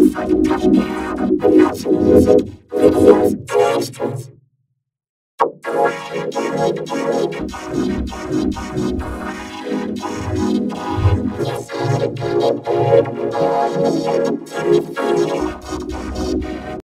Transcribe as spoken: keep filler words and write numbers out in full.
for the podcast, but also music, videos, and extras. Yes,